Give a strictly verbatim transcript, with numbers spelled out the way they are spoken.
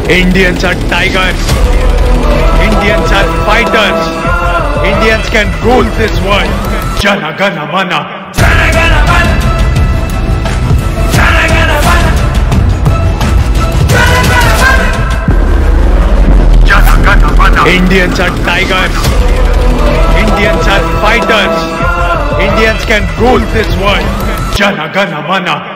Indians are tigers. Indians are fighters. Indians can rule this world. Jana, gana, mana. Jana, gana, mana. Jana, gana, mana. Jana, gana, mana. Jana, gana, mana. Indians are tigers. Indians are fighters. Indians can rule this world. Jana, gana, mana.